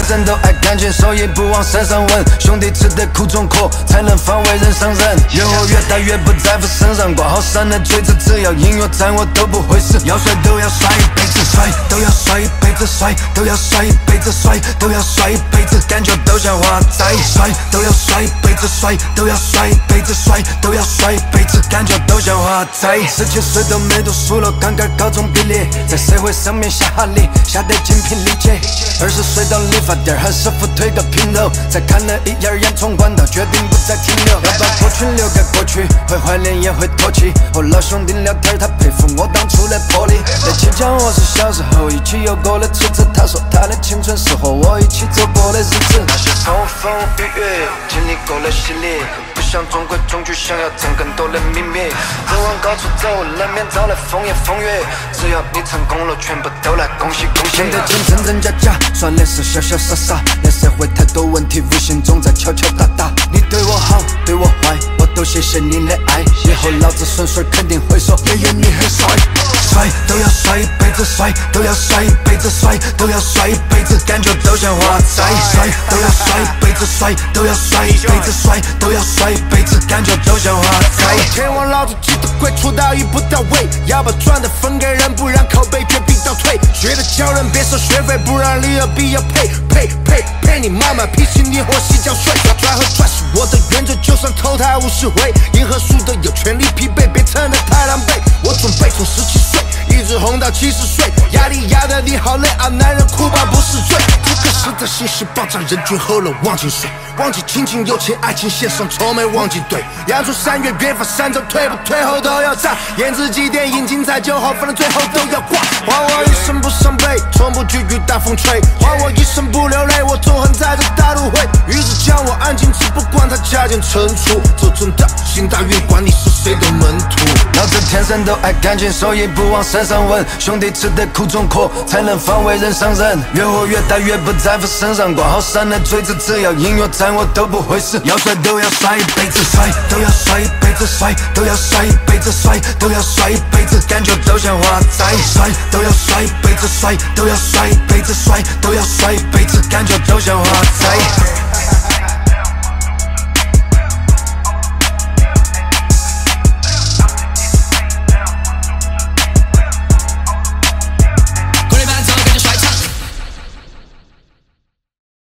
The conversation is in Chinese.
生都爱干净，所以不往身上闻。兄弟吃得苦中苦，才能方为人上人。越活越大，越不在乎身上挂好山的锤子，只要音乐在我都不会死。要帅都要帅一辈子，帅都要帅一辈子，帅都要帅一辈子，帅都要帅一辈子，感觉都像花仔。帅都要帅一辈子，帅都要帅一辈子，帅都要帅一辈子，感觉都像花仔。17岁都没读书了，刚刚高中毕业，在社会上面下哈力，下得精疲力竭。20岁到理发店和师傅推个平头，再看了一眼烟囱管道，决定不再停留。要把过去留给过去，会怀念也会唾弃。和老兄弟聊天，他佩服我当初的魄力。那期讲我是小时候一起有过的车子，他说他的青春是和我一起走过的日子。那些风风雨雨，经历过了洗礼，不想中规中矩，想要挣更多的秘密。人往高处走，难免遭来风言风语，只要你成功了，全部都来恭喜恭喜。现在钱真真假假，算的是潇潇洒洒，那社会太多问题，无形中在敲敲打打。你对我好，对我坏，我都谢谢你的爱。以后老子顺水肯定会说，爷爷你很帅。帅都要帅一辈子，帅都要帅一辈子，帅都要帅一辈子，感觉都像花仔。帅都要帅一辈子，帅都要帅一辈子，帅都要帅一辈子，感觉都像花仔。 天王老子记得鬼，出道一步到位，要把赚的分给人，不让口碑绝逼倒退。学的教人别收学费，不让你有必要配你妈妈脾气你和洗脚水。转和转是我的原则，就算投胎50回，银河输的有权利疲惫，别撑得太狼狈。我准备从17岁一直红到70岁，压力压得你好累啊，男人哭吧不是罪。这个时代信息爆炸，人均喝了忘情水，忘记亲情友情爱情线上从没忘记对。阳出3月约法3章，退不退后都要炸，演自己电影精彩9号，反正最后都要挂。还我一生不伤悲，从不惧遇大风吹，还我一生不流泪，我痛恨在这大陆会。于是叫我安静，只不管他加减乘除，这真的心大运，管你是谁的门徒。 老子天生都爱干净，所以不往身上闻。兄弟吃得苦中苦，才能方为人上人。越活越大，越不在乎身上挂好山的锤子，只要音乐在我都不会死。要帅都要帅一辈子，帅都要帅一辈子，帅都要帅一辈子，帅都要帅一辈子，感觉都像花仔。帅都要帅一辈子，帅都要帅一辈子，帅都要帅一辈子，感觉都像花仔。